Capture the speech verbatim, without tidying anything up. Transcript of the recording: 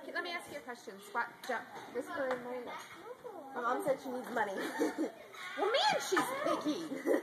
Okay, let me ask you a question. Squat, jump, whisper in my ear. My mom said she needs money. Well, man, she's picky.